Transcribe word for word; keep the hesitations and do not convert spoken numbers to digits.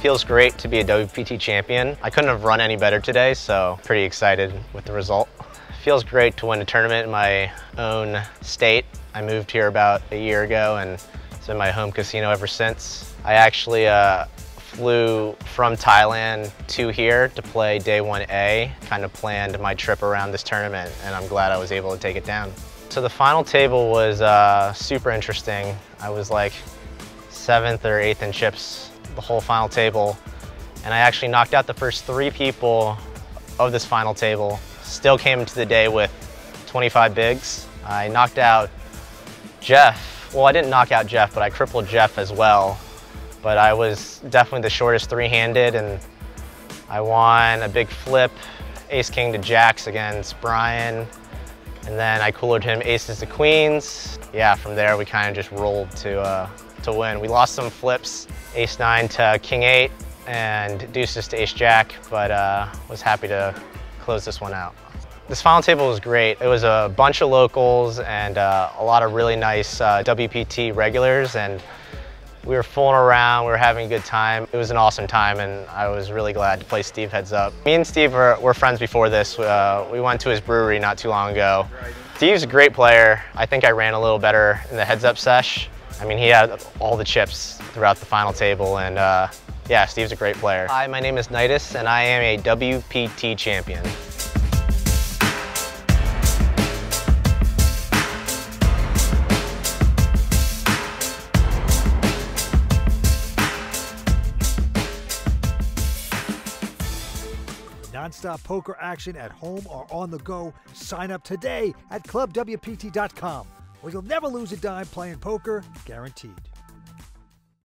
Feels great to be a W P T champion. I couldn't have run any better today, so pretty excited with the result. Feels great to win a tournament in my own state. I moved here about a year ago and it's been my home casino ever since. I actually uh, flew from Thailand to here to play day one A, kind of planned my trip around this tournament, and I'm glad I was able to take it down. So the final table was uh, super interesting. I was like seventh or eighth in chips the whole final table, and I actually knocked out the first three people of this final table. Still came into the day with twenty-five bigs. I knocked out Jeff. Well, I didn't knock out Jeff, but I crippled Jeff as well. But I was definitely the shortest three-handed, and I won a big flip, ace king to jacks against Brian, and then I coolered him aces to queens. Yeah, from there we kind of just rolled to uh, to win. We lost some flips, ace nine to king eight, and deuces to ace jack, but uh, was happy to close this one out. This final table was great. It was a bunch of locals and uh, a lot of really nice uh, W P T regulars, and we were fooling around, we were having a good time. It was an awesome time, and I was really glad to play Steve heads up. Me and Steve were, were friends before this. Uh, we went to his brewery not too long ago. Steve's a great player. I think I ran a little better in the heads up sesh. I mean, he had all the chips throughout the final table, and uh, yeah, Steve's a great player. Hi, my name is Nitis, and I am a W P T champion. Non-stop poker action at home or on the go. Sign up today at club W P T dot com, where you'll never lose a dime playing poker, guaranteed.